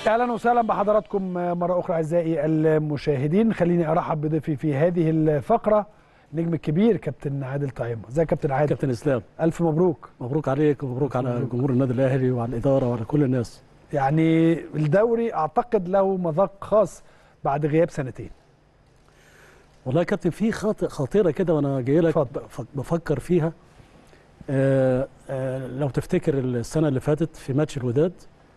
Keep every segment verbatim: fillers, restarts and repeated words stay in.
اهلا وسهلا بحضراتكم مره اخرى اعزائي المشاهدين. خليني ارحب بضيفي في هذه الفقره النجم الكبير كابتن عادل طعيمه. ازيك يا كابتن عادل؟ كابتن اسلام، الف مبروك. مبروك عليك ومبروك على مبروك. جمهور النادي الاهلي وعلى الاداره وعلى كل الناس. يعني الدوري اعتقد له مذاق خاص بعد غياب سنتين. والله يا كابتن في خطيره كده وانا جاي لك بفكر فيها. آآ آآ لو تفتكر السنه اللي فاتت في ماتش الوداد،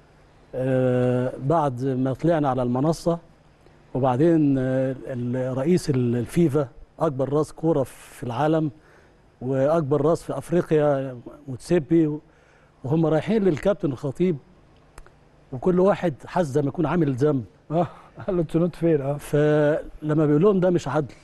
بعد ما طلعنا على المنصه وبعدين رئيس الفيفا اكبر راس كوره في العالم واكبر راس في افريقيا موتسيبي وهم رايحين للكابتن الخطيب وكل واحد حس زي ما يكون عامل ذنب. اه قال له انتوا نوت فير. اه فلما بيقول لهم ده مش عدل،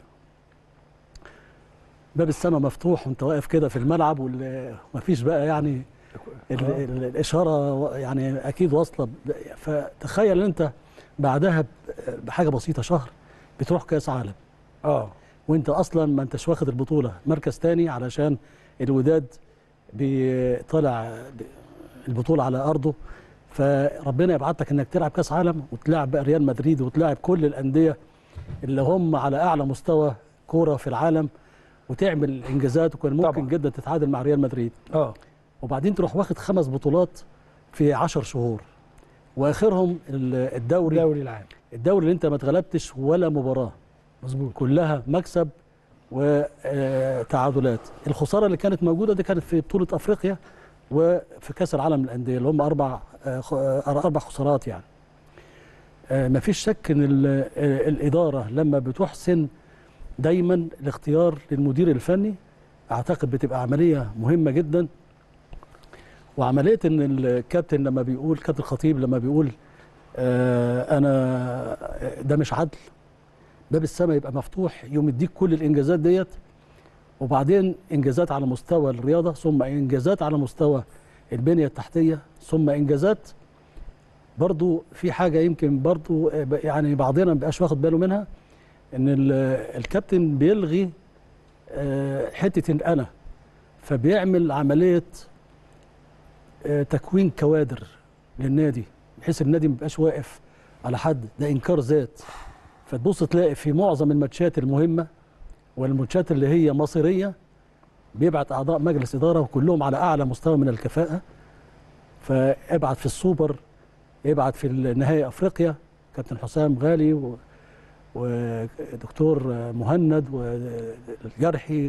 باب السماء مفتوح وانت واقف كده في الملعب ومفيش بقى يعني ال ال الاشاره يعني اكيد واصله. فتخيل انت بعدها بحاجه بسيطه شهر بتروح كاس عالم، اه وانت اصلا ما انتش واخد البطوله، مركز تاني علشان الوداد بيطلع البطوله على ارضه. فربنا يبعتك انك تلعب كاس عالم وتلعب بقى ريال مدريد وتلعب كل الانديه اللي هم على اعلى مستوى كوره في العالم وتعمل انجازات، وكان ممكن طبعا جدا تتعادل مع ريال مدريد. اه وبعدين تروح واخد خمس بطولات في عشر شهور واخرهم الدوري الدوري العام، الدوري اللي انت ما اتغلبتش ولا مباراه. مظبوط، كلها مكسب وتعادلات. الخساره اللي كانت موجوده دي كانت في بطوله افريقيا وفي كاس العالم للانديه اللي هم اربع اربع خسارات. يعني ما فيش شك ان الاداره لما بتحسن دايما الاختيار للمدير الفني اعتقد بتبقى عمليه مهمه جدا. وعمليه ان الكابتن لما بيقول كابتن الخطيب لما بيقول آه انا ده مش عدل، باب السماء يبقى مفتوح يوم يديك كل الانجازات ديت، وبعدين انجازات على مستوى الرياضه ثم انجازات على مستوى البنيه التحتيه ثم انجازات. برضو في حاجه يمكن برضو يعني بعضنا ما بقاش واخد باله منها، ان الكابتن بيلغي حته انا، فبيعمل عمليه تكوين كوادر للنادي بحيث النادي ما يبقاش واقف على حد، ده انكار ذات. فتبص تلاقي في معظم الماتشات المهمه والماتشات اللي هي مصيريه بيبعت اعضاء مجلس اداره وكلهم على اعلى مستوى من الكفاءه. فابعت في السوبر، ابعت في النهائي افريقيا كابتن حسام غالي و ودكتور مهند والجرحي،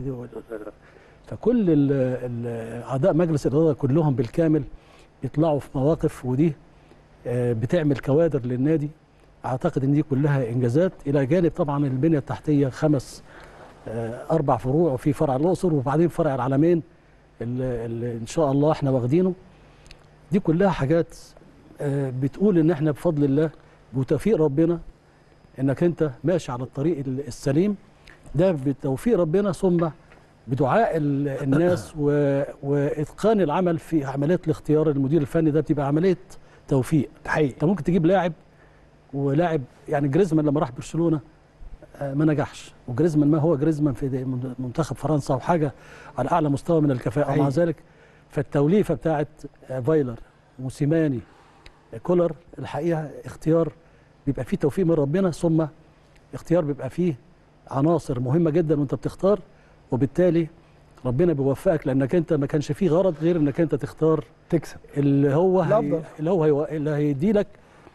فكل اعضاء مجلس الاداره كلهم بالكامل يطلعوا في مواقف، ودي بتعمل كوادر للنادي. اعتقد ان دي كلها انجازات، الى جانب طبعا البنيه التحتيه خمس اربع فروع، وفي فرع الاقصر وبعدين فرع العلمين اللي, اللي ان شاء الله احنا واخدينه. دي كلها حاجات بتقول ان احنا بفضل الله بتوفيق ربنا انك انت ماشي على الطريق السليم ده، بتوفيق ربنا ثم بدعاء الناس واتقان العمل في عمليه الاختيار المدير الفني. ده بتبقى عمليه توفيق حقيقي. انت ممكن تجيب لاعب ولاعب يعني جريزمان لما راح برشلونه ما نجحش، وجريزمان ما هو جريزمان في منتخب فرنسا وحاجه على اعلى مستوى من الكفاءه. مع ذلك فالتوليفه بتاعت فايلر موسيماني كولر الحقيقه اختيار بيبقى فيه توفيق من ربنا، ثم اختيار بيبقى فيه عناصر مهمه جدا وانت بتختار، وبالتالي ربنا بيوفقك لانك انت ما كانش فيه غرض غير انك انت تختار تكسب اللي هو هي اللي هو هي اللي هيدي لك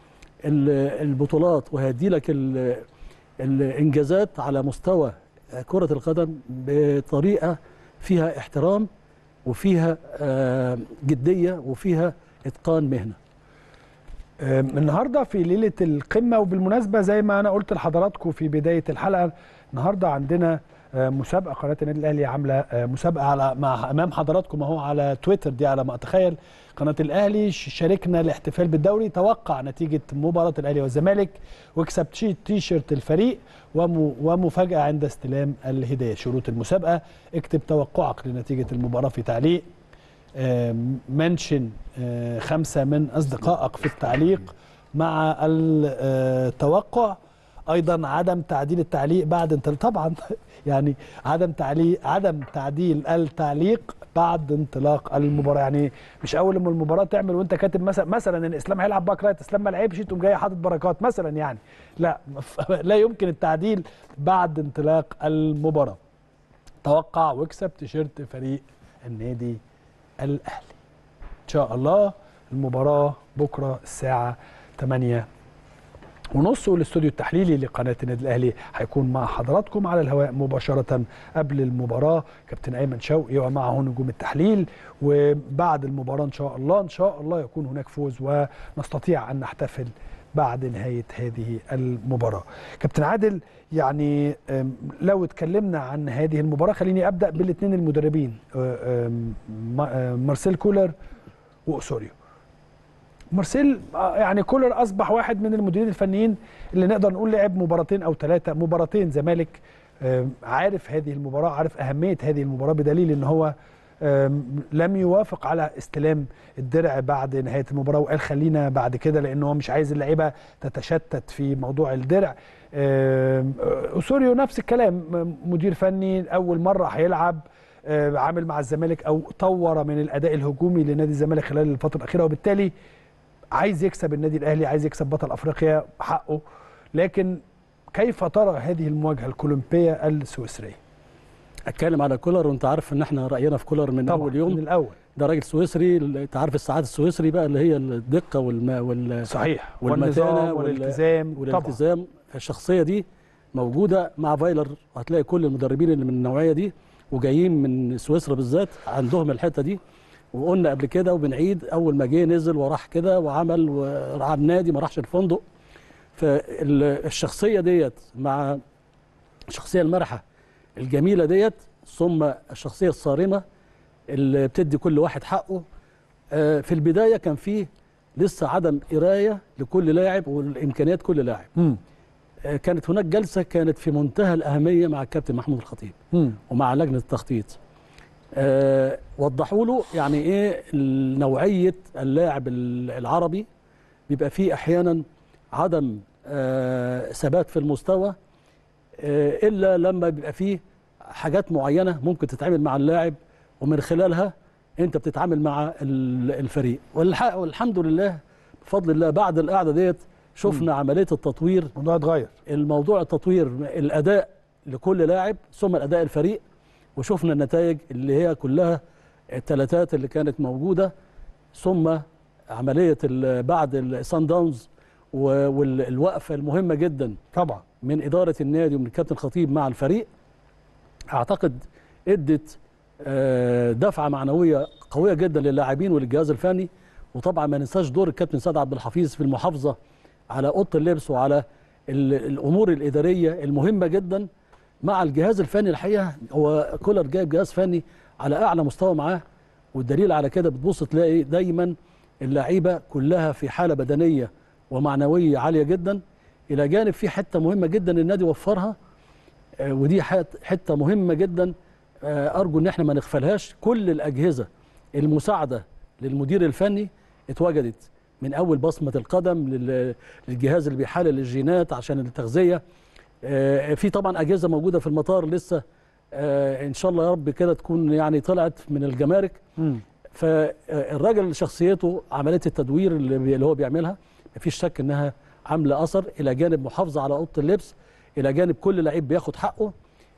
البطولات وهيدي لك الانجازات على مستوى كره القدم بطريقه فيها احترام وفيها جديه وفيها اتقان مهنه. النهارده في ليله القمه، وبالمناسبه زي ما انا قلت لحضراتكم في بدايه الحلقه، النهارده عندنا مسابقه قناه النادي الاهلي عامله مسابقه على مع امام حضراتكم اهو على تويتر، دي على ما اتخيل قناه الاهلي. شاركنا الاحتفال بالدوري، توقع نتيجه مباراه الاهلي والزمالك واكسب تي شيرت الفريق ومفاجاه عند استلام الهديه. شروط المسابقه: اكتب توقعك لنتيجه المباراه في تعليق، منشن خمسه من اصدقائك في التعليق مع التوقع. ايضا عدم تعديل التعليق بعد انت طبعا يعني عدم تعليق عدم تعديل التعليق بعد انطلاق المباراه. يعني مش اول ما المباراه تعمل وانت كاتب مثلا مثلا ان اسلام هيلعب باك رايت، اسلام ما لعبش تقوم جاي حاطط بركات مثلا، يعني لا لا يمكن التعديل بعد انطلاق المباراه. توقع واكسب تيشيرت فريق النادي الاهلي ان شاء الله. المباراه بكره الساعه ثمانية ونص، والاستوديو التحليلي لقناه النادي الاهلي هيكون مع حضراتكم على الهواء مباشره قبل المباراه. كابتن ايمن شوقي ومعه نجوم التحليل، وبعد المباراه ان شاء الله ان شاء الله يكون هناك فوز ونستطيع ان نحتفل بعد نهايه هذه المباراه. كابتن عادل، يعني لو اتكلمنا عن هذه المباراه خليني ابدا بالاثنين المدربين مارسيل كولر واوسوريو. مارسيل يعني كولر اصبح واحد من المديرين الفنيين اللي نقدر نقول لعب مباراتين او ثلاثه مباراتين زمالك، عارف هذه المباراه، عارف اهميه هذه المباراه، بدليل ان هو لم يوافق على استلام الدرع بعد نهايه المباراه، وقال خلينا بعد كده لانه هو مش عايز اللعيبه تتشتت في موضوع الدرع. اوسوريو نفس الكلام، مدير فني اول مره هيلعب، عامل مع الزمالك او طور من الاداء الهجومي لنادي الزمالك خلال الفتره الاخيره، وبالتالي عايز يكسب النادي الاهلي، عايز يكسب بطل افريقيا حقه. لكن كيف ترى هذه المواجهه الكولومبيه السويسريه؟ اتكلم على كولر، وانت عارف ان احنا راينا في كولر من اول يوم. من الاول ده راجل سويسري، انت عارف الساعات السويسري بقى اللي هي الدقه والما وال صحيح والمتانه والالتزام والالتزام. الشخصيه دي موجوده مع فايلر، هتلاقي كل المدربين اللي من النوعيه دي وجايين من سويسرا بالذات عندهم الحته دي. وقلنا قبل كده وبنعيد، اول ما جه نزل وراح كده وعمل وراح النادي، ما راحش الفندق. فالشخصيه ديت مع الشخصيه المرحه الجميله ديت، ثم الشخصيه الصارمه اللي بتدي كل واحد حقه. في البدايه كان فيه لسه عدم قرايه لكل لاعب والامكانيات كل لاعب. م. كانت هناك جلسه كانت في منتهى الاهميه مع الكابتن محمود الخطيب م. ومع لجنه التخطيط. أه وضحوا له يعني ايه نوعيه اللاعب العربي، بيبقى فيه احيانا عدم أه ثبات في المستوى، أه الا لما بيبقى فيه حاجات معينه ممكن تتعامل مع اللاعب ومن خلالها انت بتتعامل مع الفريق. والحمد لله بفضل الله بعد القعده ديت شفنا م. عمليه التطوير. الموضوع اتغير، الموضوع التطوير الاداء لكل لاعب ثم الاداء الفريق، وشفنا النتائج اللي هي كلها الثلاثات اللي كانت موجوده، ثم عمليه بعد السان داونز والوقفه المهمه جدا طبعا من اداره النادي ومن الكابتن خطيب مع الفريق. اعتقد ادت دفعه معنويه قويه جدا للاعبين وللجهاز الفني. وطبعا ما ننساش دور الكابتن سيد عبد الحفيظ في المحافظه على اوضه اللبس وعلى الامور الاداريه المهمه جدا مع الجهاز الفني. الحقيقه هو كولر جايب جهاز فني على اعلى مستوى معاه، والدليل على كده بتبص تلاقي دايما اللعيبه كلها في حاله بدنيه ومعنويه عاليه جدا، الى جانب في حته مهمه جدا النادي وفرها، ودي حته مهمه جدا ارجو ان احنا ما نغفلهاش. كل الاجهزه المساعده للمدير الفني اتوجدت، من اول بصمه القدم للجهاز اللي بيحلل الجينات عشان التغذيه. في طبعا اجهزه موجوده في المطار لسه ان شاء الله يا رب كده تكون يعني طلعت من الجمارك. م. فالراجل شخصيته عمليه التدوير اللي هو بيعملها مفيش شك انها عامله اثر، الى جانب محافظه على اوضه اللبس، الى جانب كل لعيب بياخد حقه.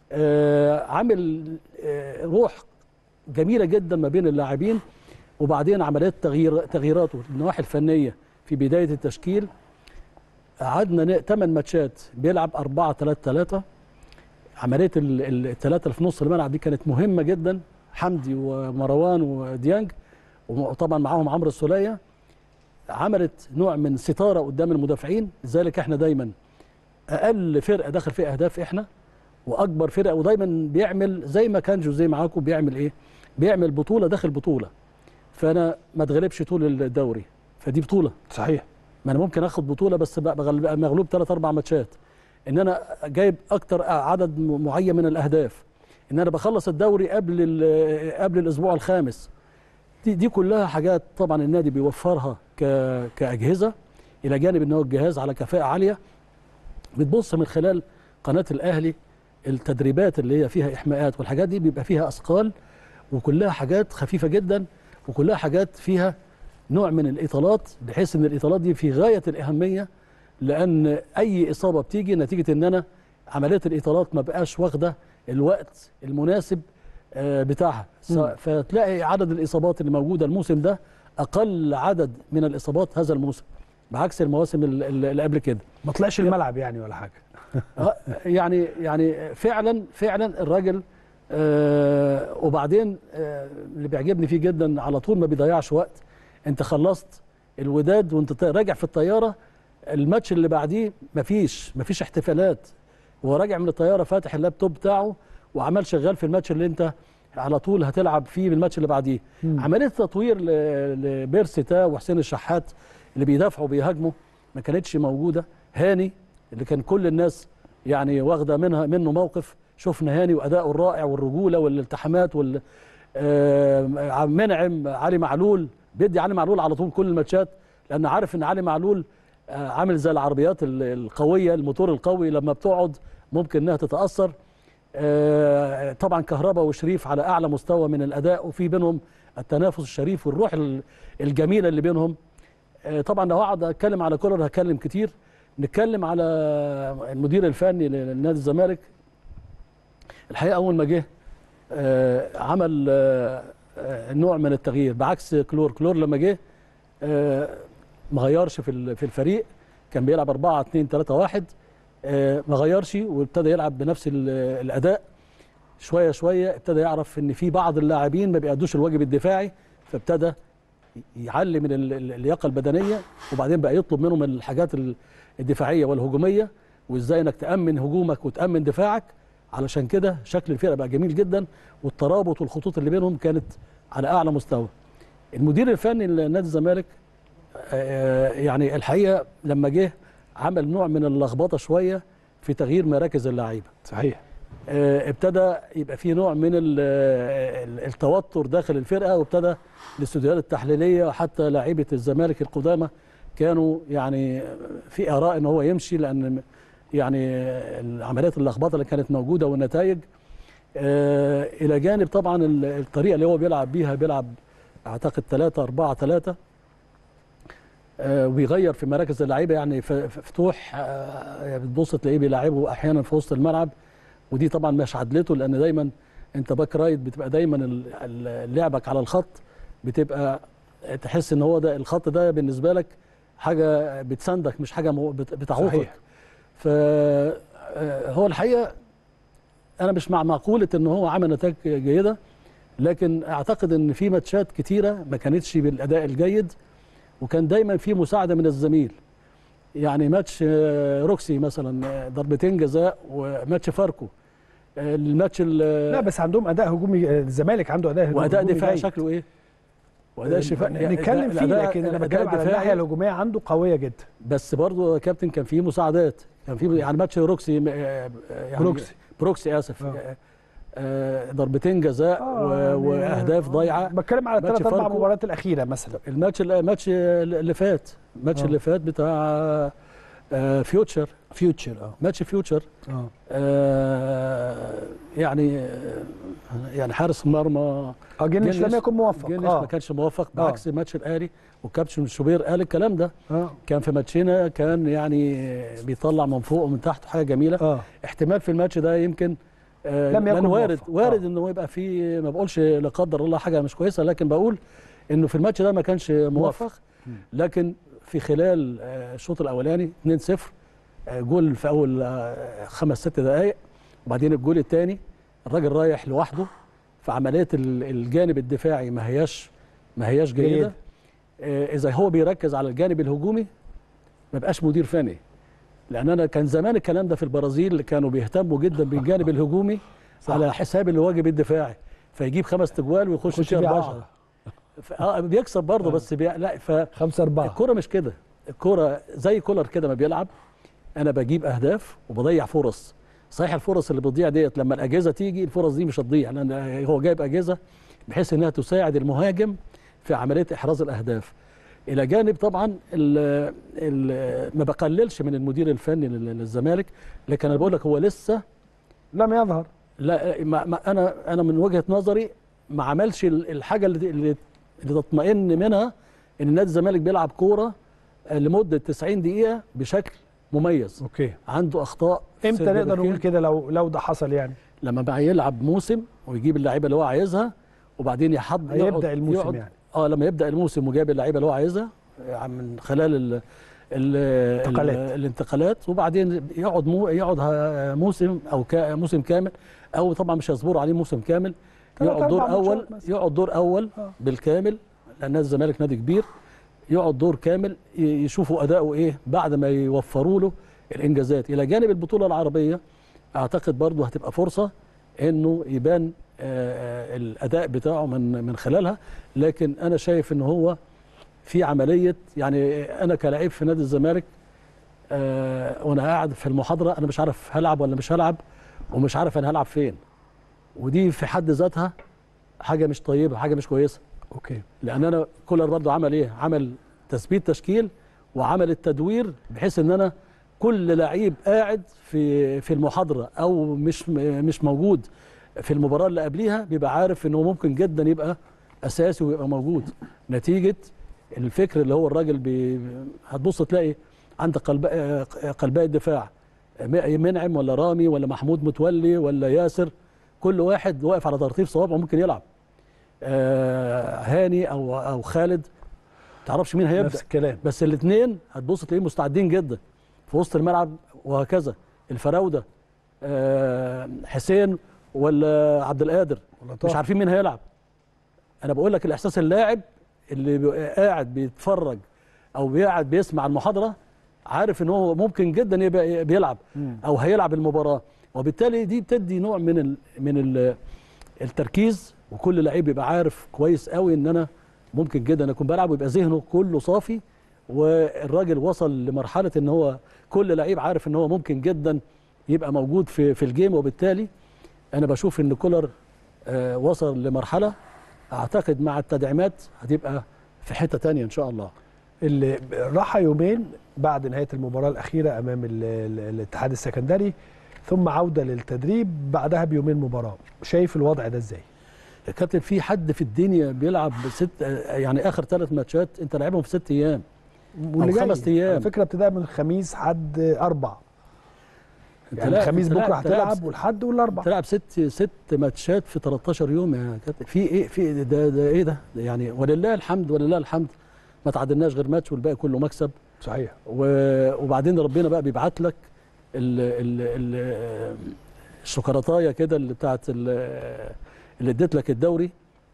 عامل روح جميله جدا ما بين اللاعبين. وبعدين عمليات تغيير تغييراته النواحي الفنيه في بدايه التشكيل. قعدنا ثمان ماتشات بيلعب أربعة ثلاثة ثلاثة. عمليه الثلاثه اللي في نص الملعب دي كانت مهمه جدا، حمدي ومروان وديانج، وطبعا معاهم عمرو السوليه. عملت نوع من ستاره قدام المدافعين. لذلك احنا دايما اقل فرقه داخل فيها اهداف احنا، واكبر فرقه، ودايما بيعمل زي ما كان جوزيه معاكم بيعمل ايه؟ بيعمل بطوله داخل بطوله. فانا ما اتغلبش طول الدوري، فدي بطوله. صحيح. ما انا ممكن اخد بطوله بس بقى مغلوب ثلاث اربع ماتشات، ان انا جايب اكتر عدد معين من الاهداف، ان انا بخلص الدوري قبل قبل الاسبوع الخامس. دي دي كلها حاجات طبعا النادي بيوفرها كاجهزه، الى جانب ان هو الجهاز على كفاءه عاليه. بتبص من خلال قناه الاهلي التدريبات اللي هي فيها احماءات والحاجات دي بيبقى فيها اثقال، وكلها حاجات خفيفه جدا، وكلها حاجات فيها نوع من الاطالات، بحيث ان الاطالات دي في غايه الاهميه، لان اي اصابه بتيجي نتيجه ان انا عمليه الاطالات ما بقاش واخده الوقت المناسب بتاعها. فتلاقي عدد الاصابات اللي موجوده الموسم ده اقل عدد من الاصابات هذا الموسم، بعكس المواسم اللي قبل كده. ما طلعش الملعب يعني ولا حاجه. يعني يعني فعلا فعلا الراجل آه وبعدين آه اللي بيعجبني فيه جدا على طول ما بيضيعش وقت. انت خلصت الوداد وانت راجع في الطياره، الماتش اللي بعديه مفيش مفيش احتفالات، هو راجع من الطياره فاتح اللابتوب بتاعه وعمال شغال في الماتش اللي انت على طول هتلعب فيه بالماتش اللي بعديه. عمليه تطوير لبيرسي تا وحسين الشحات اللي بيدافعوا وبيهاجموا ما كانتش موجوده. هاني اللي كان كل الناس يعني واخده منها منه موقف، شفنا هاني واداؤه الرائع والرجوله والالتحامات وال آه منعم علي معلول، بيدي علي معلول على طول كل الماتشات، لان عارف ان علي معلول آه عامل زي العربيات القويه، الموتور القوي لما بتقعد ممكن انها تتاثر. آه طبعا كهربا وشريف على اعلى مستوى من الاداء، وفي بينهم التنافس الشريف والروح الجميله اللي بينهم. آه طبعا لو اقعد اتكلم على كولر هتكلم كتير. نتكلم على المدير الفني لنادي الزمالك. الحقيقه اول ما جه آه عمل آه نوع من التغيير، بعكس كلور. كلور لما جه آه ما غيرش في في الفريق، كان بيلعب أربعة اتنين تلاتة واحد، آه ما غيرش وابتدى يلعب بنفس الاداء. شويه شويه ابتدى يعرف ان في بعض اللاعبين ما بيأدوش الواجب الدفاعي، فابتدى يعلي من اللياقه البدنيه، وبعدين بقى يطلب منهم الحاجات الدفاعيه والهجوميه، وازاي انك تامن هجومك وتامن دفاعك. علشان كده شكل الفرقه بقى جميل جدا، والترابط والخطوط اللي بينهم كانت على اعلى مستوى. المدير الفني لنادي الزمالك يعني الحقيقه لما جه عمل نوع من اللخبطه شويه في تغيير مراكز اللعيبه. صحيح. ابتدى يبقى في نوع من التوتر داخل الفرقه، وابتدى الاستوديوهات التحليليه وحتى لاعيبه الزمالك القدامى كانوا يعني في اراء ان هو يمشي، لان يعني عمليات اللخبطه اللي كانت موجوده والنتائج. الى جانب طبعا الطريقه اللي هو بيلعب بيها، بيلعب اعتقد ثلاثة أربعة ثلاثة، وبيغير في مراكز اللعيبه. يعني فتوح بتبص تلاقيه بيلعبه احيانا في وسط الملعب، ودي طبعا مش عدلته، لان دايما انت باك رايت بتبقى دايما لعبك على الخط بتبقى تحس ان هو ده الخط ده بالنسبه لك حاجه بتساندك مش حاجه بتعوقك. فهو الحقيقه انا مش مع مقوله ان هو عمل نتائج جيده، لكن اعتقد ان في ماتشات كتيره ما كانتش بالاداء الجيد، وكان دايما في مساعده من الزميل. يعني ماتش روكسي مثلا ضربتين جزاء، وماتش فاركو الماتش لا بس عندهم اداء هجومي. الزمالك عنده اداء هجومي واداء دفاعي شكله ايه؟ واداء دفاعي نتكلم فيه، لكن انا بتكلم على الناحيه الهجوميه عنده قويه جدا. بس برضه يا كابتن كان فيه مساعدات، كان فيه يعني ماتش روكسي يعني بروكسي بروكسي اسف آه. آه ضربتين جزاء آه واهداف ضايعه. بتكلم على الثلاث اربع مباريات الاخيره مثلا. الماتش الماتش اللي فات الماتش آه. اللي فات بتاع آه فيوتشر فيوتشر اه ماتش فيوتشر اه, آه يعني يعني حارس المرمى اه جنش لم يكن موفق. جنش آه. ما كانش موفق، بعكس آه. ماتش الاهلي. والكابتن شوبير قال الكلام ده آه. كان في ماتشنا كان يعني بيطلع من فوق ومن تحت، حاجه جميله. آه. احتمال في الماتش ده يمكن آه لم يكن وارد موفق. وارد آه. انه يبقى في، ما بقولش لا قدر الله حاجه مش كويسه، لكن بقول انه في الماتش ده ما كانش موفق. لكن في خلال الشوط الاولاني اتنين صفر جول في اول خمس ست دقائق، وبعدين الجول الثاني الراجل رايح لوحده، في عمليه الجانب الدفاعي ما هياش ما هياش جيده. اذا هو بيركز على الجانب الهجومي ما بقاش مدير فني، لان انا كان زمان الكلام ده في البرازيل اللي كانوا بيهتموا جدا بالجانب الهجومي صح. على حساب الواجب الدفاعي، فيجيب خمس تجوال ويخش فيها أربعة. اه بيكسب برضه بس بي... لا ف خمسة أربعة. الكوره مش كده، الكوره زي كولر كده ما بيلعب، انا بجيب اهداف وبضيع فرص. صحيح الفرص اللي بتضيع ديت لما الاجهزه تيجي الفرص دي مش هتضيع، لان هو جايب اجهزه بحيث انها تساعد المهاجم في عمليه احراز الاهداف. الى جانب طبعا ال ال ما بقللش من المدير الفني للزمالك، لكن انا بقول لك هو لسه لم يظهر. لا ما ما انا انا من وجهه نظري ما عملش الحاجه اللي اللي, اللي تطمئن منها ان نادي الزمالك بيلعب كوره لمده تسعين دقيقه بشكل مميز. اوكي. عنده اخطاء. امتى نقدر نقول كده لو لو ده حصل يعني؟ لما بقى يلعب موسم ويجيب اللعيبه اللي هو عايزها وبعدين يحضر يبدا الموسم يقعد يعني. اه لما يبدا الموسم وجاب اللعيبه اللي هو عايزها من خلال ال ال الانتقالات الانتقالات وبعدين يقعد مو يقعد موسم او كا موسم كامل، او طبعا مش هيصبروا عليه موسم كامل، يقعد دور اول يقعد دور اول آه. بالكامل، لان نادي الزمالك نادي كبير، يقعد دور كامل يشوفوا اداؤه ايه بعد ما يوفروا له الانجازات. الى جانب البطوله العربيه اعتقد برضه هتبقى فرصه انه يبان آه الاداء بتاعه من من خلالها. لكن انا شايف ان هو في عمليه، يعني انا كلاعب في نادي الزمالك آه وانا قاعد في المحاضره انا مش عارف هلعب ولا مش هلعب، ومش عارف انا هلعب فين، ودي في حد ذاتها حاجه مش طيبه، حاجه مش كويسه. اوكي. لان انا كولر برضه عمل ايه؟ عمل تثبيت تشكيل وعمل التدوير بحيث ان انا كل لعيب قاعد في في المحاضره او مش مش موجود في المباراه اللي قبليها بيبقى عارف انه ممكن جدا يبقى اساسي ويبقى موجود. نتيجه الفكر اللي هو الراجل بي هتبص تلاقي عندك قلباء قلباء الدفاع، منعم ولا رامي ولا محمود متولي ولا ياسر، كل واحد واقف على ترتيب صوابعه ممكن يلعب. آه هاني او او خالد ما تعرفش مين هيبدا، نفس الكلام، بس الاثنين هتبص تلاقيهم مستعدين جدا في وسط الملعب وهكذا. الفراوده آه حسين ولا عبد القادر مش عارفين مين هيلعب. انا بقول لك الاحساس اللاعب اللي قاعد بيتفرج او قاعد بيسمع المحاضره عارف ان هو ممكن جدا يبقى بيلعب او هيلعب المباراه، وبالتالي دي بتدي نوع من ال من ال التركيز، وكل لعيب يبقى عارف كويس قوي ان انا ممكن جدا اكون بلعب ويبقى ذهنه كله صافي. والراجل وصل لمرحله ان هو كل لعيب عارف ان هو ممكن جدا يبقى موجود في في الجيم، وبالتالي انا بشوف ان كولر آه وصل لمرحله اعتقد مع التدعيمات هتبقى في حته ثانيه ان شاء الله. اللي راح يومين بعد نهايه المباراه الاخيره امام الاتحاد السكندري، ثم عوده للتدريب بعدها بيومين مباراه، شايف الوضع ده ازاي؟ يا كابتن في حد في الدنيا بيلعب ست يعني اخر ثلاث ماتشات انت لعبهم في ست ايام او خمس ايام؟ على فكره ابتداء من الخميس حد اربع، يعني الخميس بكره هتلعب والحد والاربع تلعب ست ست ماتشات في تلتاشر يوم يا كابتن. في ايه في ده, ده ايه ده يعني؟ ولله الحمد ولله الحمد ما تعادلناش غير ماتش والباقي كله مكسب. صحيح. وبعدين ربنا بقى بيبعت لك ال ال ال الشوكولاتايه كده اللي بتاعت اللي اديت لك الدوري.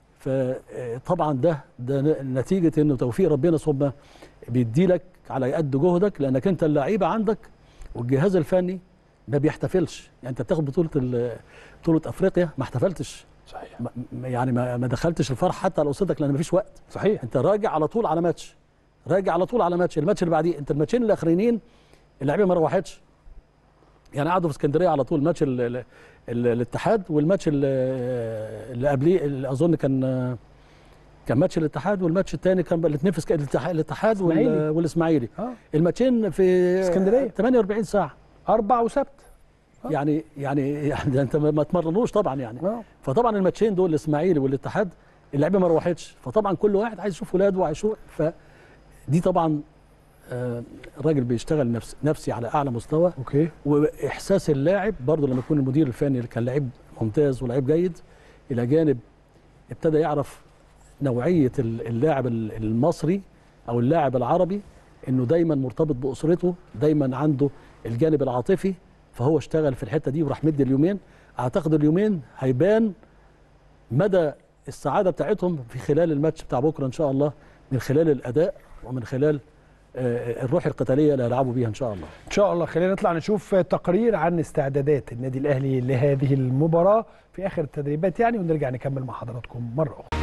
فطبعا ده ده نتيجه انه توفيق ربنا، ثم بيدي لك على قد جهدك، لانك انت اللعيبه عندك والجهاز الفني ما بيحتفلش. يعني انت بتاخد بطوله بطوله افريقيا ما احتفلتش. صحيح. يعني ما ما دخلتش الفرح حتى على اسرتك لان ما فيش وقت. صحيح. انت راجع على طول على ماتش، راجع على طول على ماتش، الماتش اللي بعديه. انت الماتشين الاخرانيين اللعيبه ما روحتش، يعني قعدوا في اسكندريه على طول. ماتش ال ال ال الاتحاد والماتش اللي, اللي قبليه اللي اظن كان كان ماتش الاتحاد، والماتش الثاني كان الاثنين في الاتحاد, الاتحاد والاسماعيلي. آه. الماتشين في اسكندريه ثمانية وأربعين ساعه، اربع وسبت. آه. يعني يعني يعني انت ما تمرنوش طبعا يعني. آه. فطبعا الماتشين دول الاسماعيلي والاتحاد اللعيبه ما روحتش، فطبعا كل واحد عايز يشوف ولاده وعايز يشوف. فدي طبعا آه الراجل بيشتغل نفسي نفسي على اعلى مستوى. اوكي. واحساس اللاعب برضه لما يكون المدير الفني اللي كان لعيب ممتاز ولاعيب جيد، الى جانب ابتدى يعرف نوعيه اللاعب المصري او اللاعب العربي، انه دايما مرتبط باسرته، دايما عنده الجانب العاطفي، فهو اشتغل في الحته دي وراح مدي اليومين. اعتقد اليومين هيبان مدى السعاده بتاعتهم في خلال الماتش بتاع بكره ان شاء الله، من خلال الاداء ومن خلال الروح القتاليه اللي هيلعبوا بيها ان شاء الله. ان شاء الله. خلينا نطلع نشوف تقرير عن استعدادات النادي الاهلي لهذه المباراه في اخر التدريبات يعني، ونرجع نكمل مع حضراتكم مره اخرى.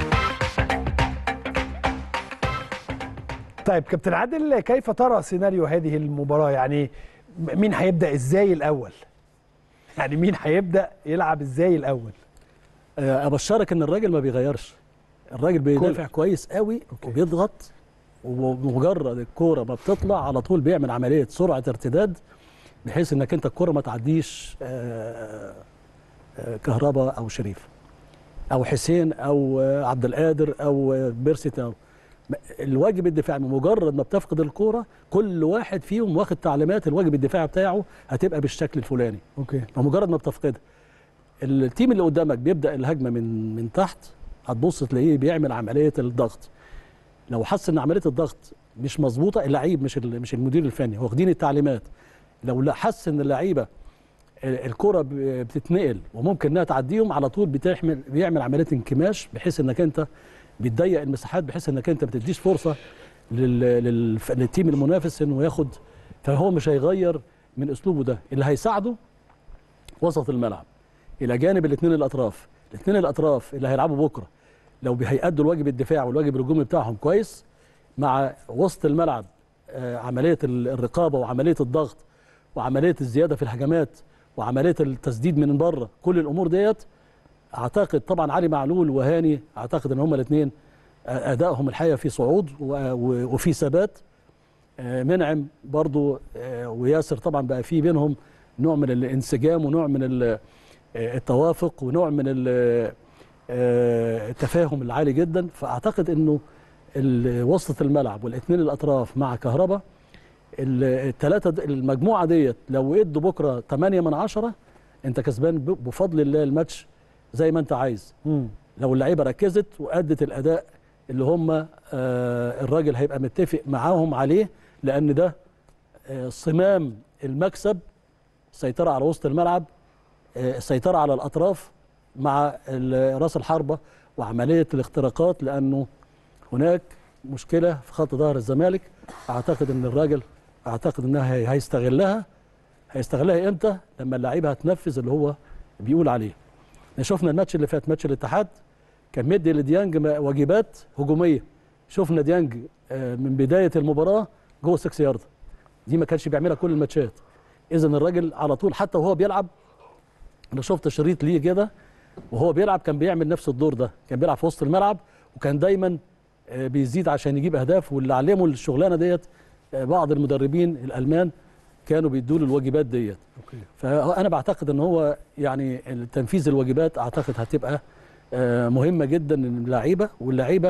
طيب كابتن عادل، كيف ترى سيناريو هذه المباراه؟ يعني مين هيبدا ازاي الاول؟ يعني مين هيبدا يلعب ازاي الاول؟ ابشرك ان الراجل ما بيغيرش، الراجل بيدافع كويس قوي. أوكي. وبيضغط، ومجرد الكوره ما بتطلع على طول بيعمل عمليه سرعه ارتداد، بحيث انك انت الكوره ما تعديش كهربا او شريف. او حسين او عبد القادر او بيرسي تاو. الواجب الدفاعي بمجرد ما بتفقد الكوره كل واحد فيهم واخد تعليمات الواجب الدفاعي بتاعه هتبقى بالشكل الفلاني. اوكي. فمجرد ما بتفقدها التيم اللي قدامك بيبدا الهجمه من من تحت، هتبص تلاقيه بيعمل عمليه الضغط. لو حس ان عمليه الضغط مش مظبوطه، اللعيب مش مش المدير الفني واخدين التعليمات، لو حس ان اللعيبه الكره بتتنقل وممكن انها تعديهم على طول بتعمل بيعمل عمليه انكماش، بحيث انك انت بتضيق المساحات، بحيث انك انت ما بتديش فرصه لل... لل... للتيم المنافس انه ياخد. فهو مش هيغير من اسلوبه ده. اللي هيساعده وسط الملعب الى جانب الاثنين الاطراف. الاثنين الاطراف اللي هيلعبوا بكره لو هيأدوا الواجب الدفاعي والواجب الهجومي بتاعهم كويس مع وسط الملعب، آه عمليه الرقابه وعمليه الضغط وعمليه الزياده في الهجمات وعمليه التسديد من بره، كل الامور ديت اعتقد طبعا علي معلول وهاني، اعتقد ان هما الاثنين ادائهم الحقيقه في صعود وفي ثبات. منعم برضو وياسر طبعا بقى في بينهم نوع من الانسجام ونوع من التوافق ونوع من التفاهم العالي جدا. فاعتقد انه وسط الملعب والاثنين الاطراف مع كهربا، الثلاثه المجموعه ديت لو ادوا بكره ثمانية من عشرة انت كسبان بفضل الله الماتش زي ما انت عايز. مم. لو اللعيبه ركزت وادت الاداء اللي هم آه الراجل هيبقى متفق معاهم عليه، لان ده آه صمام المكسب، السيطره على وسط الملعب، آه السيطره على الاطراف مع راس الحربه وعمليه الاختراقات، لانه هناك مشكله في خط ظهر الزمالك. اعتقد ان الراجل اعتقد انها هيستغلها. هيستغلها امتى؟ لما اللعيبه هتنفذ اللي هو بيقول عليه. شفنا الماتش اللي فات ماتش الاتحاد كان مدي لديانج واجبات هجوميه. شفنا ديانج من بدايه المباراه جوه ستة يارد، دي ما كانش بيعملها كل الماتشات. اذا الراجل على طول حتى وهو بيلعب، انا شفت شريط ليه كده وهو بيلعب كان بيعمل نفس الدور ده، كان بيلعب في وسط الملعب وكان دايما بيزيد عشان يجيب اهداف. واللي علموا الشغلانه ديت بعض المدربين الالمان كانوا بيدوا له الواجبات ديت. اوكي. فانا بعتقد ان هو يعني تنفيذ الواجبات اعتقد هتبقى مهمه جدا للعيبه. واللعيبه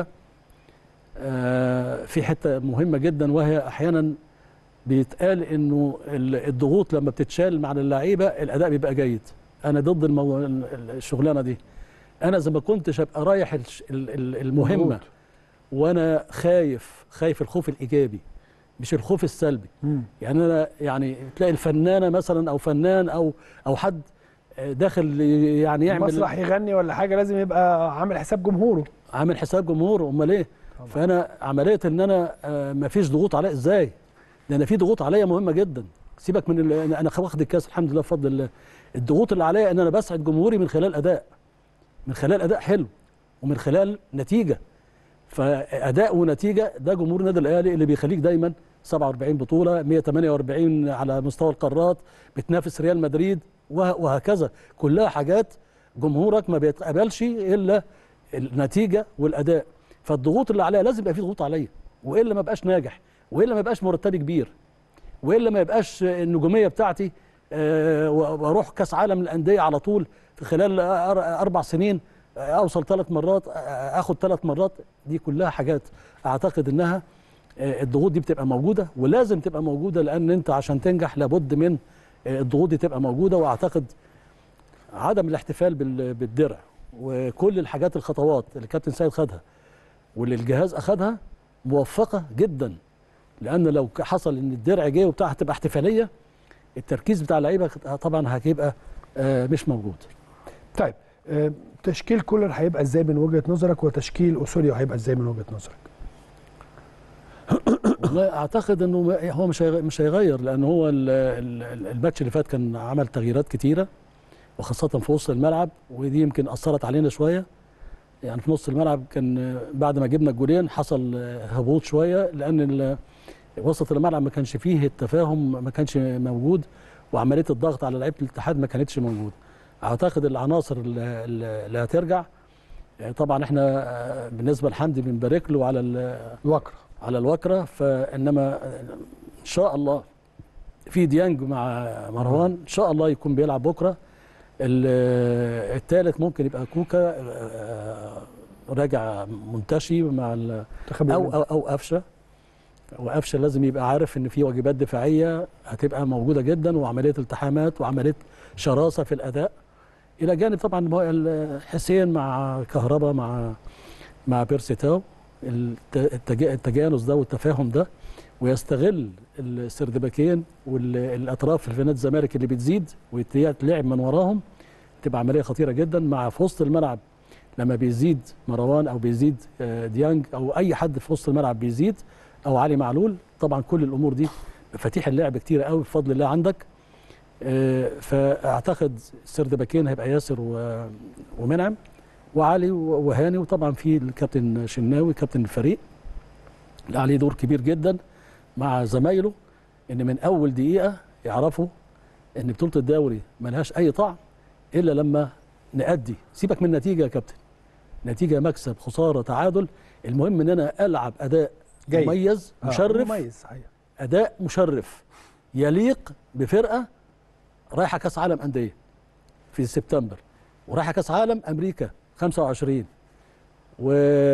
في حته مهمه جدا، وهي احيانا بيتقال انه الضغوط لما بتتشال مع اللعيبه الاداء بيبقى جيد. انا ضد المو... الشغلانه دي. انا زي ما كنتش ابقى رايح المهمه وانا خايف خايف الخوف الايجابي مش الخوف السلبي. مم. يعني انا يعني تلاقي الفنانه مثلا او فنان او او حد داخل يعني يعمل مسرح يغني ولا حاجه لازم يبقى عامل حساب جمهوره، عامل حساب جمهوره. امال ايه؟ فانا عمليه ان انا ما فيش ضغوط عليا ازاي؟ لان في ضغوط عليا مهمه جدا. سيبك من انا واخد الكاس الحمد لله بفضل الله. الضغوط اللي عليا ان انا بسعد جمهوري من خلال اداء، من خلال اداء حلو ومن خلال نتيجه. فاداء ونتيجه ده جمهور النادي الاهلي اللي بيخليك دايما سبعة وأربعين بطوله، مئة وثمانية وأربعين على مستوى القارات، بتنافس ريال مدريد وهكذا. كلها حاجات جمهورك ما بيتقبلش الا النتيجه والاداء. فالضغوط اللي عليا لازم يبقى في ضغوط عليا، والا ما بقاش ناجح، والا ما يبقاش مرتبي كبير، والا ما يبقاش النجوميه بتاعتي أه واروح كاس عالم للانديه على طول في خلال اربع سنين اوصل ثلاث مرات، اخد ثلاث مرات. دي كلها حاجات اعتقد انها الضغوط دي بتبقى موجوده ولازم تبقى موجوده، لان انت عشان تنجح لابد من الضغوط دي تبقى موجوده. واعتقد عدم الاحتفال بالدرع وكل الحاجات الخطوات اللي الكابتن سيد خدها واللي الجهاز اخدها موفقه جدا، لان لو حصل ان الدرع جه وبتاع هتبقى احتفاليه، التركيز بتاع اللعيبه طبعا هيبقى مش موجود. طيب تشكيل كولر هيبقى ازاي من وجهه نظرك، وتشكيل اوسوريو هيبقى ازاي من وجهه نظرك؟ والله اعتقد انه هو مش مش هيغير، لان هو الماتش اللي فات كان عمل تغييرات كتيره وخاصه في وسط الملعب، ودي يمكن اثرت علينا شويه. يعني في نص الملعب كان بعد ما جبنا الجولين حصل هبوط شويه، لان وسط الملعب ما كانش فيه التفاهم، ما كانش موجود، وعمليه الضغط على لعيبه الاتحاد ما كانتش موجوده. اعتقد العناصر اللي هترجع طبعا احنا بالنسبه لحمدي بنبارك له على الوكره على الوكره، فانما ان شاء الله في ديانج مع مروان ان شاء الله يكون بيلعب بكره. الثالث ممكن يبقى كوكا راجع منتشي مع ال او او او قفشه. وقفشه لازم يبقى عارف ان في واجبات دفاعيه هتبقى موجوده جدا، وعمليه التحامات وعمليه شراسه في الاداء، الى جانب طبعا حسين مع كهربا مع مع بيرسي تاو. التجانس ده والتفاهم ده، ويستغل السردباكين والاطراف في نادي الزمالك اللي بتزيد ويتلعب من وراهم، تبقى عمليه خطيره جدا. مع في وسط الملعب لما بيزيد مروان او بيزيد ديانج او اي حد في وسط الملعب بيزيد، او علي معلول، طبعا كل الامور دي مفاتيح اللعب كتير قوي بفضل الله عندك. فاعتقد السردباكين هيبقى ياسر ومنعم وعلي وهاني، وطبعا في الكابتن شناوي كابتن الفريق اللي عليه دور كبير جدا مع زمايله، ان من اول دقيقه يعرفوا ان بطوله الدوري ملهاش اي طعم الا لما نأدي. سيبك من النتيجه يا كابتن، نتيجه مكسب خساره تعادل، المهم ان انا العب اداء جاي. مميز مشرف. آه مميز صحيح. اداء مشرف يليق بفرقه رايحه كاس عالم انديه في سبتمبر، ورايحه كاس عالم امريكا خمسة وعشرين، و...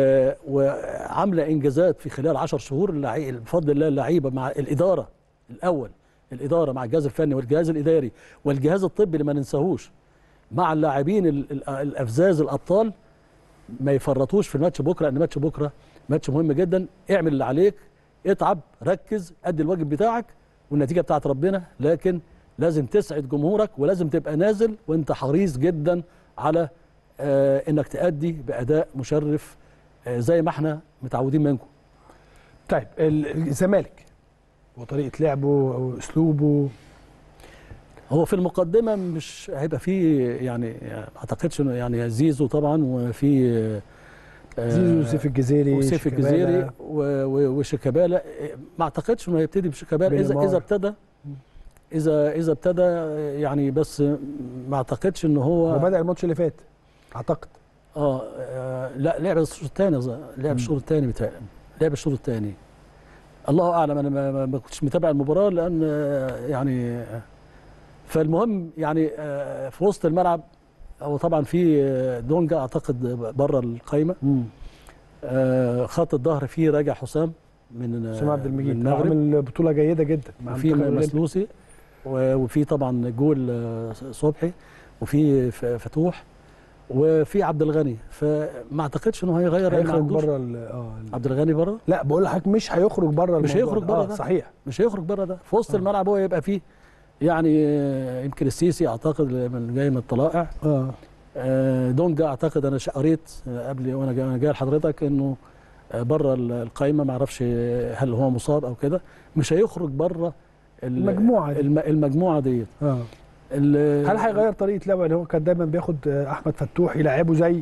وعامله انجازات في خلال عشر شهور. اللعي... بفضل الله اللعيبه مع الاداره الاول، الاداره مع الجهاز الفني والجهاز الاداري والجهاز الطبي اللي ما ننساهوش، مع اللاعبين ال... الافزاز الابطال، ما يفرطوش في الماتش بكره، لان ماتش بكره ماتش مهم جدا. اعمل اللي عليك، اتعب، ركز، ادي الواجب بتاعك، والنتيجه بتاعت ربنا، لكن لازم تسعد جمهورك، ولازم تبقى نازل وانت حريص جدا على آه انك تأدي بأداء مشرف آه زي ما احنا متعودين منكم. طيب الزمالك وطريقه لعبه واسلوبه، هو في المقدمه مش هيبقى فيه يعني ما اعتقدش انه يعني زيزو طبعا، وفي آه زيزو وسيف الجزيري وسيف الجزيري وشيكابالا. ما اعتقدش انه هيبتدي بشيكابالا اذا اذا ابتدى اذا اذا ابتدى يعني، بس ما اعتقدش ان هو هو بدأ الماتش اللي فات اعتقد. اه, آه لا لعب الشوط الثاني، لعب الشوط الثاني بتاعي لعب الشوط الثاني، الله اعلم. انا ما, ما كنتش متابع المباراه لان يعني، فالمهم يعني آه في وسط الملعب هو طبعا في دونجا اعتقد بره القايمه. آه خط الظهر فيه راجع حسام من حسام عبد المجيد، عامل بطوله جيده جدا. وفي مسلوسي، وفي طبعا جول صبحي، وفي فتوح، وفي عبد الغني. فما اعتقدش انه هيغير. هيخرج بره اه عبد الغني بره؟ لا بقول لحضرتك مش هيخرج بره، مش هيخرج بره آه ده صحيح، مش هيخرج بره ده. في وسط آه. الملعب هو يبقى فيه يعني يمكن السيسي اعتقد من جاي من الطلائع. اه, آه دونجا اعتقد انا قريت قبل وانا جاي, جاي لحضرتك انه بره القايمه، ما اعرفش هل هو مصاب او كده. مش هيخرج بره المجموعه دي. المجموعه ديت. اه هل هيغير طريقه لعبه؟ يعني هو كان دايما بياخد احمد فتوح يلعبه زي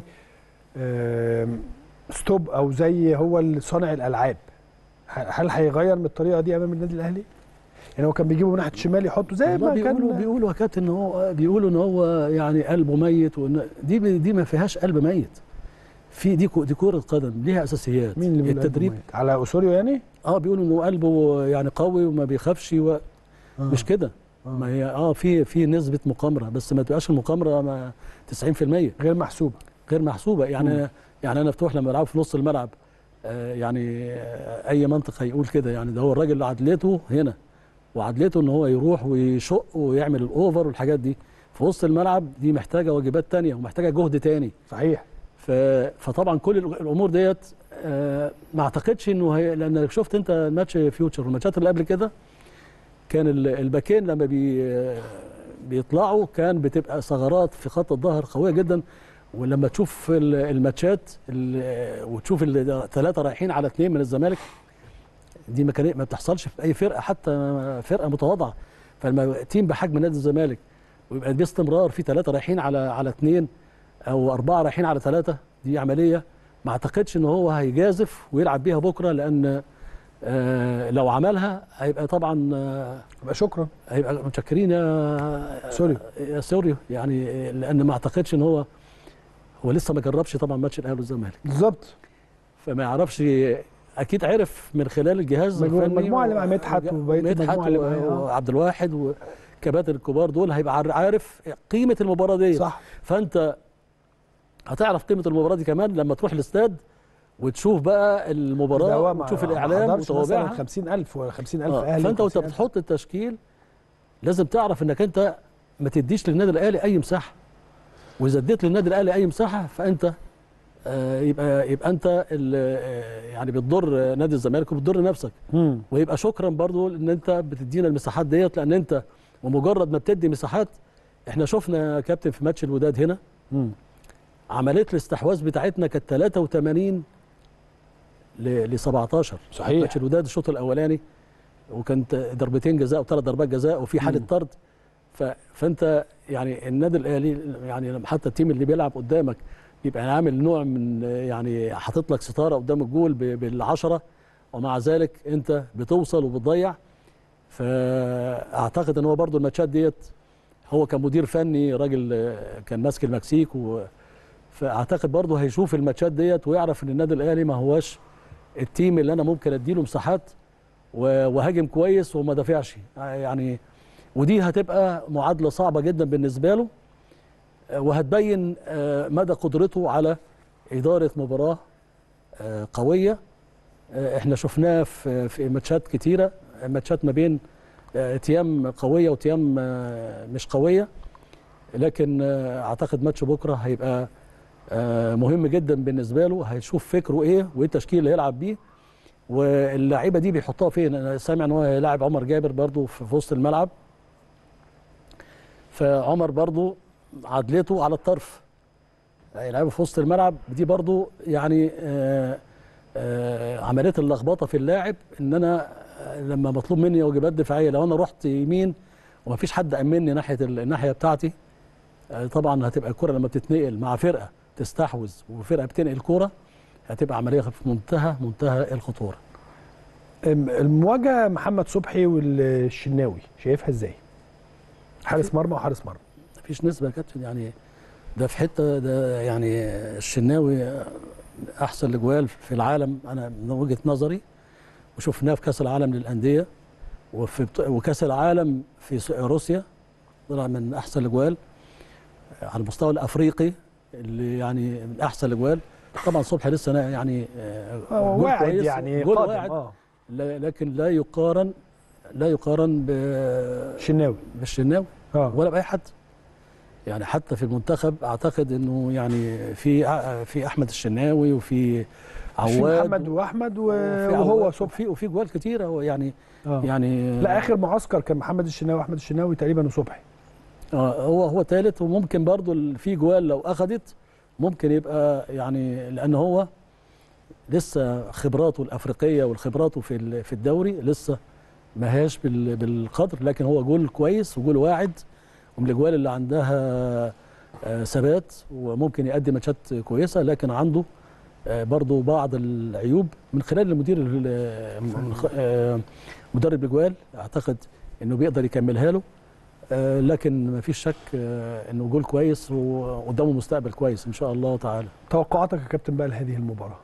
ستوب او زي هو صانع الالعاب، هل هيغير من الطريقه دي امام النادي الاهلي؟ يعني هو كان بيجيبه من ناحيه الشمال يحطه زي ما بيقولوا كان بيقولوا يا كابتن ان هو بيقولوا ان هو يعني قلبه ميت، وان دي دي ما فيهاش قلب ميت. في دي دي كره قدم ليها اساسيات. مين اللي التدريب على اسوريو يعني؟ اه بيقولوا انه قلبه يعني قوي وما بيخافش و... آه. مش كده. آه. ما هي اه في في نسبه مقامره، بس ما تبقاش المقامره تسعين في المية غير محسوبه غير محسوبه. يعني م. يعني انا مفتوح لما بلعب في نص الملعب آه يعني آه اي منطق هيقول كده، يعني ده هو الراجل اللي عدلته هنا، وعدلته ان هو يروح ويشق ويعمل الاوفر والحاجات دي. في وسط الملعب دي محتاجه واجبات ثانيه ومحتاجه جهد ثاني. صحيح. فطبعا كل الامور ديت آه ما اعتقدش انه هي، لان شفت انت الماتش فيوتشر والماتشات اللي قبل كده كان الباكين لما بي بيطلعوا كان بتبقى ثغرات في خط الظهر قويه جدا. ولما تشوف الماتشات وتشوف الثلاثه رايحين على اثنين من الزمالك، دي ما ما بتحصلش في اي فرقه، حتى فرقه متواضعه. فلما تيم بحجم نادي الزمالك ويبقى باستمرار في ثلاثه رايحين على على اثنين او اربعه رايحين على ثلاثه، دي عمليه ما اعتقدش ان هو هيجازف ويلعب بيها بكره، لان آه لو عملها هيبقى طبعا آه يبقى شكرا، هيبقى متشكرين يا سوري يا سوري يعني، لان ما اعتقدش ان هو هو لسه ما جربش طبعا ماتش الاهلي والزمالك بالظبط، فما يعرفش. اكيد عرف من خلال الجهاز الفني المجموعه اللي مع مدحت وبقيه المجموعه اللي معاه وعبد الواحد الكباتن الكبار دول هيبقى عارف قيمه المباراه دي. صح. فانت هتعرف قيمه المباراه دي كمان لما تروح الاستاد وتشوف بقى المباراه وتشوف الاعلام وتوابعها. خمسين ألف ولا خمسين ألف آه. اهلي. فانت وانت بتحط التشكيل لازم تعرف انك انت ما تديش للنادي الاهلي اي مساحه، واذا اديت للنادي الاهلي اي مساحه فانت آه يبقى يبقى انت آه يعني بتضر نادي الزمالك وبتضر نفسك. مم. ويبقى شكرا برضو ان انت بتدينا المساحات ديت، لان انت ومجرد ما بتدي مساحات، احنا شفنا يا كابتن في ماتش الوداد هنا مم. عمليه الاستحواذ بتاعتنا كانت ثلاثة وثمانين ل سبعتاشر. صحيح. ماتش الوداد الشوط الاولاني وكانت ضربتين جزاء وثلاث ضربات جزاء وفي حاله طرد. فانت يعني النادي الاهلي يعني حتى التيم اللي بيلعب قدامك يبقى عامل نوع من يعني حاطط لك ستاره قدام الجول بالعشره، ومع ذلك انت بتوصل وبتضيع. فاعتقد ان هو برضو الماتشات ديت هو كمدير فني راجل كان ماسك المكسيك و فاعتقد برضو هيشوف الماتشات ديت ويعرف ان النادي الاهلي ما هواش التيم اللي انا ممكن اديله مساحات وهاجم كويس وما دافعش يعني. ودي هتبقى معادله صعبه جدا بالنسبه له، وهتبين مدى قدرته على اداره مباراه قويه. احنا شفناه في في ماتشات كتيره، ماتشات ما بين تيام قويه وتيام مش قويه، لكن اعتقد ماتش بكره هيبقى مهم جدا بالنسبه له. هيشوف فكره ايه وايه التشكيل اللي هيلعب بيه، واللاعيبه دي بيحطها فين. انا سامع ان هو هيلاعب عمر جابر برضو في وسط الملعب، فعمر برضو عدلته على الطرف هيلعبه في وسط الملعب. دي برضو يعني آآ آآ عمليه اللخبطه في اللاعب، ان انا لما مطلوب مني واجبات دفاعيه لو انا رحت يمين ومفيش حد امني ناحيه الناحيه بتاعتي، طبعا هتبقى الكره لما بتتنقل مع فرقه تستحوذ وفرقه بتنقل الكوره هتبقى عمليه في منتهى منتهى الخطوره. المواجهه محمد صبحي والشناوي شايفها ازاي؟ حارس مرمى وحارس مرمى. مفيش نسبه يا كابتن، يعني ده في حته، ده يعني الشناوي احسن الاجوال في العالم انا من وجهه نظري، وشفناه في كاس العالم للانديه وفي وكاس العالم في روسيا طلع من احسن الاجوال على المستوى الافريقي اللي يعني من احسن الاجوال. طبعا صبحي لسه يعني واعد يعني جول واعد آه. لكن لا يقارن لا يقارن بالشناوي بالشناوي آه. ولا باي حد. يعني حتى في المنتخب اعتقد انه يعني في في احمد الشناوي وفي عواد محمد واحمد وهو صبحي وفي جوال كتيره يعني آه. يعني لا اخر معسكر كان محمد الشناوي واحمد الشناوي تقريبا وصبحي. اه هو هو ثالث، وممكن برضو في جوال لو اخذت ممكن يبقى يعني، لان هو لسه خبراته الافريقيه والخبراته في في الدوري لسه ما هياش بالقدر، لكن هو جول كويس وجول واعد ومن الاجوال اللي عندها ثبات وممكن يقدم ماتشات كويسه، لكن عنده برضو بعض العيوب من خلال المدير مدرب الاجوال اعتقد انه بيقدر يكملها له. لكن ما فيش شك انه جول كويس وقدامه مستقبل كويس ان شاء الله تعالى. توقعاتك يا كابتن بقى لهذه المباراه؟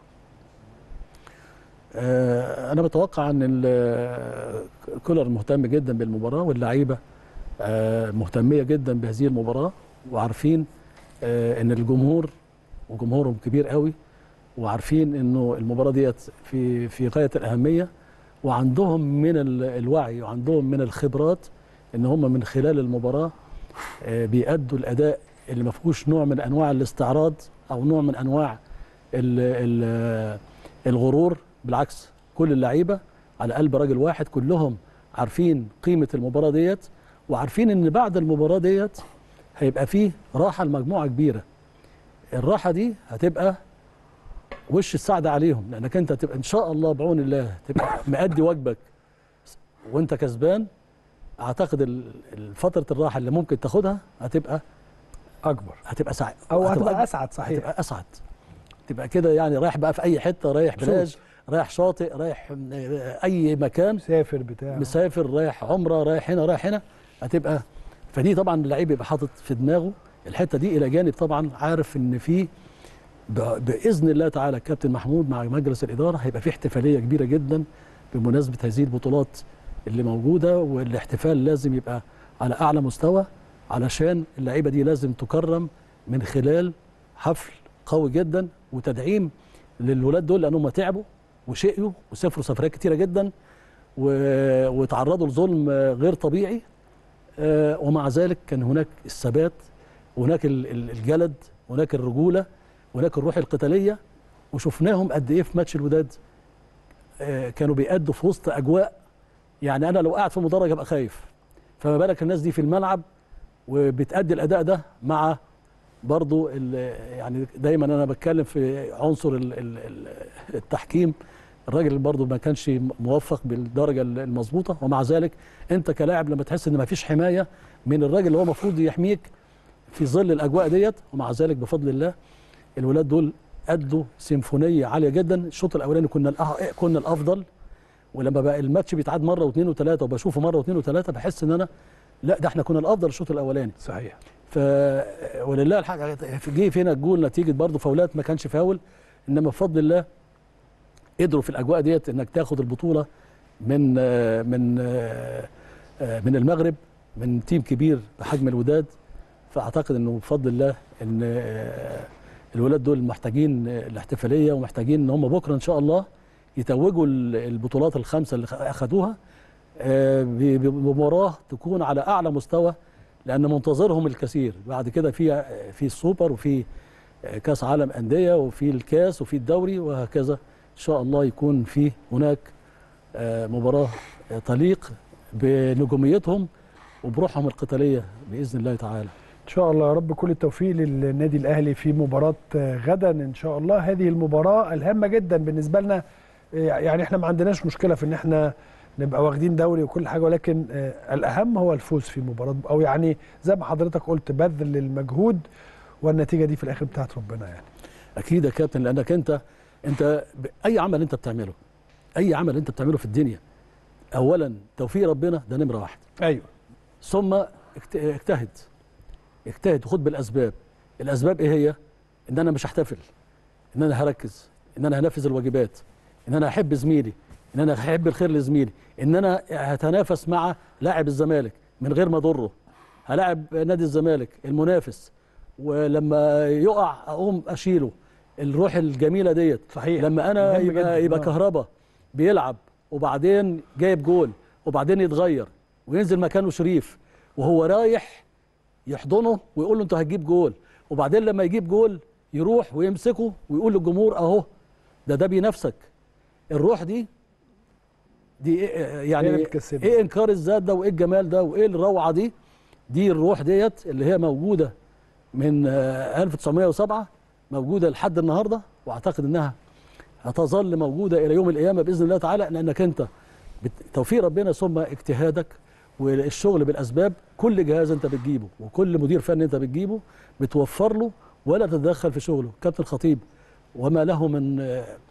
انا بتوقع ان كولر مهتم جدا بالمباراه، واللعيبه مهتميه جدا بهذه المباراه، وعارفين ان الجمهور وجمهورهم كبير قوي، وعارفين انه المباراه ديت في في غايه الاهميه، وعندهم من الوعي وعندهم من الخبرات ان هم من خلال المباراه بيأدوا الاداء اللي ما فيهوش نوع من انواع الاستعراض او نوع من انواع ال ال الغرور. بالعكس كل اللعيبه على قلب راجل واحد، كلهم عارفين قيمه المباراه ديت، وعارفين ان بعد المباراه ديت هيبقى فيه راحه لمجموعه كبيره. الراحه دي هتبقى وش السعاده عليهم، لانك انت هتبقى ان شاء الله بعون الله تبقى مأدي واجبك وانت كسبان. اعتقد فتره الراحه اللي ممكن تاخدها هتبقى اكبر، هتبقى سعيد او هتبقى, هتبقى اسعد. صحيح، هتبقى اسعد، تبقى كده يعني رايح بقى في اي حته، رايح بلاج، رايح شاطئ، رايح اي مكان، مسافر بتاع مسافر، رايح عمره، رايح هنا رايح هنا، هتبقى. فدي طبعا اللعيب يبقى حاطط في دماغه الحته دي، الى جانب طبعا عارف ان في باذن الله تعالى الكابتن محمود مع مجلس الاداره هيبقى في احتفاليه كبيره جدا بمناسبه هذه البطولات اللي موجوده، والاحتفال لازم يبقى على اعلى مستوى، علشان اللعيبه دي لازم تكرم من خلال حفل قوي جدا وتدعيم للولاد دول، لانهم تعبوا وشقيوا وسافروا سفرات كتيره جدا وتعرضوا لظلم غير طبيعي، ومع ذلك كان هناك الثبات، وهناك الجلد، وهناك الرجوله، وهناك الروح القتاليه، وشفناهم قد ايه في ماتش الوداد كانوا بيأدوا في وسط اجواء، يعني انا لو قاعد في المدرج ابقى خايف، فما بالك الناس دي في الملعب وبتأدي الاداء ده مع برضو يعني دايما انا بتكلم في عنصر التحكيم، الراجل برضو ما كانش موفق بالدرجه المظبوطه، ومع ذلك انت كلاعب لما تحس ان ما فيش حمايه من الراجل اللي هو المفروض يحميك في ظل الاجواء ديت، ومع ذلك بفضل الله الولاد دول ادوا سيمفونيه عاليه جدا. الشوط الاولاني كنا كنا الافضل، ولما بقى الماتش بيتعاد مره واثنين وثلاثه وبشوفه مره واثنين وثلاثه بحس ان انا لا ده احنا كنا الافضل الشوط الاولاني. صحيح. ف ولله الحق جه فينا الجول نتيجه برضه فاولات، ما كانش فاول، انما بفضل الله قدروا في الاجواء ديت انك تاخد البطوله من من من المغرب، من تيم كبير بحجم الوداد. فاعتقد انه بفضل الله ان الولاد دول محتاجين الاحتفاليه، ومحتاجين ان هم بكره ان شاء الله يتوجوا البطولات الخمسه اللي اخذوها بمباراه تكون على اعلى مستوى، لان منتظرهم الكثير بعد كده في في السوبر، وفي كاس عالم انديه، وفي الكاس، وفي الدوري، وهكذا. ان شاء الله يكون في هناك مباراه تليق بنجوميتهم وبروحهم القتاليه باذن الله تعالى. ان شاء الله يا رب كل التوفيق للنادي الاهلي في مباراه غدا ان شاء الله. هذه المباراه الهامه جدا بالنسبه لنا، يعني احنا ما عندناش مشكله في ان احنا نبقى واخدين دوري وكل حاجه، ولكن الاهم هو الفوز في مباراه، او يعني زي ما حضرتك قلت بذل المجهود والنتيجه دي في الاخر بتاعت ربنا. يعني اكيد يا كابتن، لانك انت انت اي عمل انت بتعمله، اي عمل انت بتعمله في الدنيا، اولا توفيق ربنا ده نمره واحد. ايوه. ثم اجتهد اجتهد وخد بالاسباب. الاسباب ايه هي؟ ان انا مش هحتفل، ان انا هركز، ان انا هنفذ الواجبات، ان انا احب زميلي، ان انا احب الخير لزميلي، ان انا هتنافس مع لاعب الزمالك من غير ما اضره، هلاعب نادي الزمالك المنافس ولما يقع اقوم اشيله. الروح الجميله ديت صحيح. لما انا يبقى, يبقى كهربا بيلعب وبعدين جايب جول وبعدين يتغير وينزل مكانه شريف وهو رايح يحضنه ويقول له انت هتجيب جول، وبعدين لما يجيب جول يروح ويمسكه ويقول للجمهور اهو ده ده بينافسك. الروح دي دي يعني ايه انكار الذات ده، وايه الجمال ده، وايه الروعه دي؟ دي الروح ديت اللي هي موجوده من ألف وتسعمائة وسبعة، موجوده لحد النهارده، واعتقد انها هتظل موجوده الى يوم القيامه باذن الله تعالى، لانك انت بتوفيق ربنا ثم اجتهادك والشغل بالاسباب. كل جهاز انت بتجيبه وكل مدير فني انت بتجيبه بتوفر له ولا تتدخل في شغله. كابتن الخطيب وما له من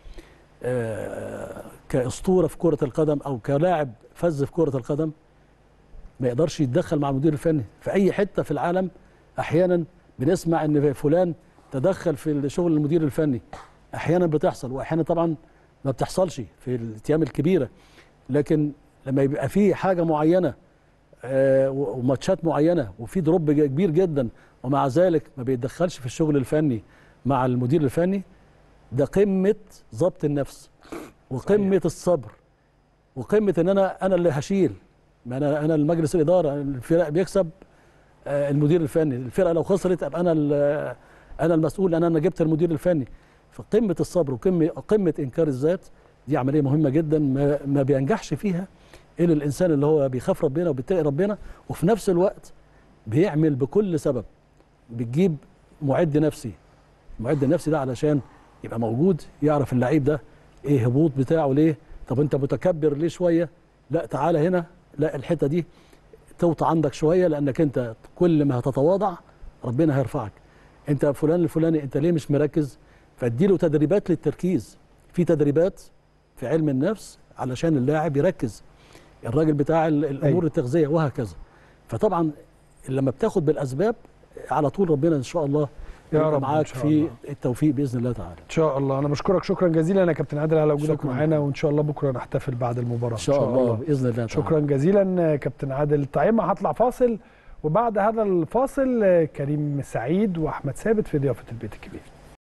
كاسطوره في كره القدم او كلاعب فز في كره القدم ما يقدرش يتدخل مع المدير الفني في اي حته في العالم. احيانا بنسمع ان فلان تدخل في شغل المدير الفني، احيانا بتحصل واحيانا طبعا ما بتحصلش في الايام الكبيره، لكن لما يبقى في حاجه معينه آه وماتشات معينه وفي دروب كبير جدا ومع ذلك ما بيتدخلش في الشغل الفني مع المدير الفني، ده قمه ضبط النفس وقمه صحيح. الصبر وقمه ان انا انا اللي هشيل، ما انا انا المجلس الاداره، الفرق بيكسب آه المدير الفني، الفرقه لو خسرت ابقى انا انا المسؤول، انا انا جبت المدير الفني. فقمه الصبر وقمه قمه انكار الذات دي عمليه مهمه جدا ما, ما بينجحش فيها الا الانسان اللي هو بيخاف ربنا وبيتقي ربنا، وفي نفس الوقت بيعمل بكل سبب. بتجيب معد نفسي، المعد النفسي ده علشان يبقى موجود يعرف اللعيب ده ايه هبوط بتاعه ليه، طب انت متكبر ليه شويه، لا تعالى هنا، لا الحته دي توطى عندك شويه، لانك انت كل ما هتتواضع ربنا هيرفعك. انت فلان الفلاني انت ليه مش مركز؟ فاديله تدريبات للتركيز، في تدريبات في علم النفس علشان اللاعب يركز، الراجل بتاع الامور التغذيه وهكذا. فطبعا لما بتاخد بالاسباب على طول ربنا ان شاء الله يا رب معاك في التوفيق باذن الله تعالى. ان شاء الله. انا بشكرك شكرا جزيلا يا كابتن عادل على وجودك معانا، وان شاء الله بكره نحتفل بعد المباراه ان شاء, إن شاء الله باذن الله تعالى. شكرا جزيلا كابتن عادل طعيمه. هطلع فاصل، وبعد هذا الفاصل كريم سعيد واحمد ثابت في ضيافه البيت الكبير.